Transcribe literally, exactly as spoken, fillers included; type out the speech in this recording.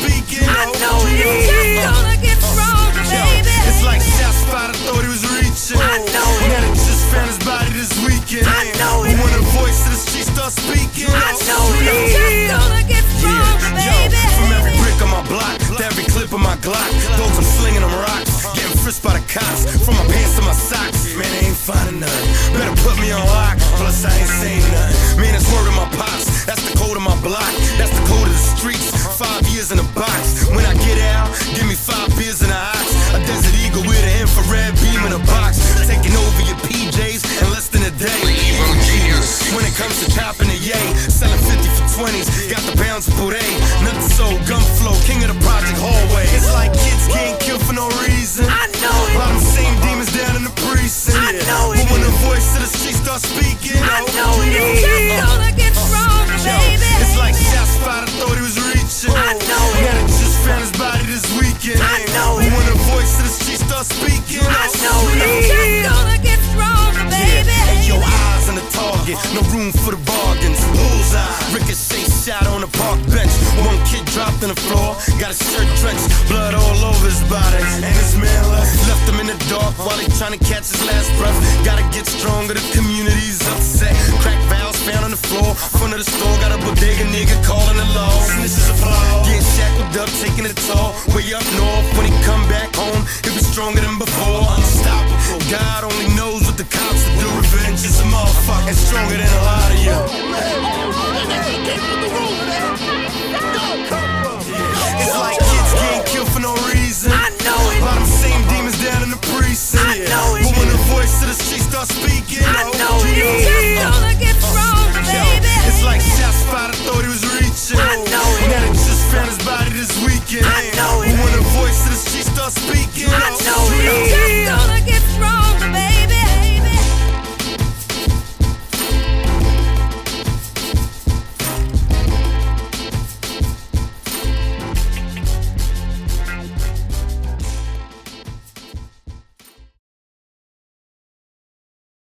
speaking. I know it is just gonna get stronger, baby. It's like shots fired, I thought he was reaching. I know it. Now they just found his body this weekend. I know it. But when the voice of the street starts speaking, I know it is just gonna get stronger, baby. Yo, from every brick on my block to every clip of my Glock, those I'm slinging them rocks, getting frisked by the cops. From my pants to my socks, man, they ain't finding nothing. Better put me on lock, plus I ain't saying nothing. Man, it's word of my pops, that's the code of my block, that's the code of the streets. Five years in a box. When I get out, give me five beers and a ox. A Desert Eagle with an infrared beam in a box, taking over your P Js in less than a day. When it comes to chopping the yay, selling fifty for twenties, got the bounce puree. Nothing so gun flow, king of the project hallway. It's like kids getting killed for no reason. I know it. While them same demons down in the precinct. I know it. But when the voice of the street starts speaking, I know it is just gonna get stronger, baby. It's like shots fired, I thought he was reaching. I know it. Now they just found his body this weekend. I know But it. when the voice of the street starts speaking, I know it is just gonna get stronger, baby. Hey, your eyes on the target, no room for the bargains. Bullseye, ricochet shot on the park bench. One kid dropped on the floor, got his shirt drenched, blood all over his body. And his man left, left him in the dark while he trying to catch his last breath. Gotta get stronger, the community's upset. Crack valves found on the floor, front of the store, got a bodega nigga calling the law. Snitches applaud, getting shackled up, taking it tall. Way up north, when he come back home, he'll be stronger than before. Unstoppable, God only knows what the cops will do. Revenge is a motherfucker, and stronger than a lot.